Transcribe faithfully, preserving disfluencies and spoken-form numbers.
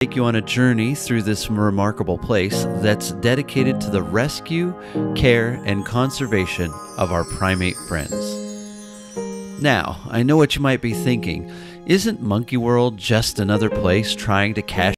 Take you on a journey through this remarkable place that's dedicated to the rescue, care, and conservation of our primate friends. Now, I know what you might be thinking. Isn't Monkey World just another place trying to cash